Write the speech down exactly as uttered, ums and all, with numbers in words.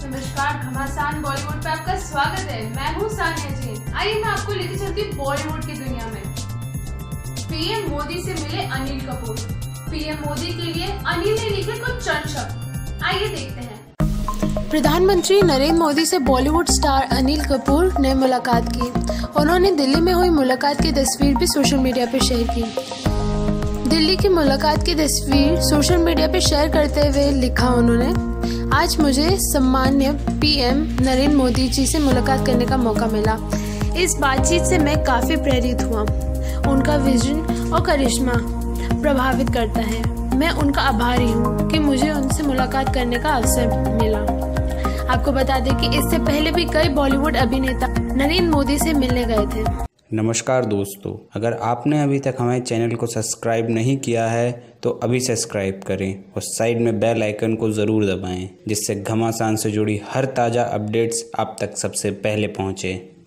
नमस्कार, घमासान बॉलीवुड पे आपका स्वागत है। मैं हूँ सानिया जी। आइए मैं आपको लेके चलती हूँ बॉलीवुड की दुनिया में। पीएम मोदी से मिले अनिल कपूर। पीएम मोदी के लिए अनिल ने लिखे कुछ चंद शब्द, आइए देखते हैं। प्रधानमंत्री नरेंद्र मोदी से बॉलीवुड स्टार अनिल कपूर ने मुलाकात की। उन्होंने दिल्ली में हुई मुलाकात की तस्वीर भी सोशल मीडिया पर शेयर की। दिल्ली की मुलाकात की तस्वीर सोशल मीडिया पर शेयर करते हुए लिखा उन्होंने, आज मुझे सम्मान्य पीएम नरेंद्र मोदी जी से मुलाकात करने का मौका मिला। इस बातचीत से मैं काफ़ी प्रेरित हुआ। उनका विजन और करिश्मा प्रभावित करता है। मैं उनका आभारी हूँ कि मुझे उनसे मुलाकात करने का अवसर मिला। आपको बता दें कि इससे पहले भी कई बॉलीवुड अभिनेता नरेंद्र मोदी से मिलने गए थे। नमस्कार दोस्तों, अगर आपने अभी तक हमारे चैनल को सब्सक्राइब नहीं किया है तो अभी सब्सक्राइब करें और साइड में बेल आइकन को ज़रूर दबाएं, जिससे घमासान से जुड़ी हर ताज़ा अपडेट्स आप तक सबसे पहले पहुँचे।